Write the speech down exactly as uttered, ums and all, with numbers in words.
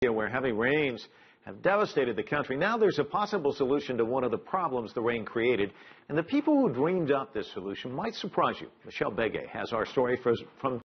where heavy rains have devastated the country. Now there's a possible solution to one of the problems the rain created, and the people who dreamed up this solution might surprise you. Michelle Begay has our story for, from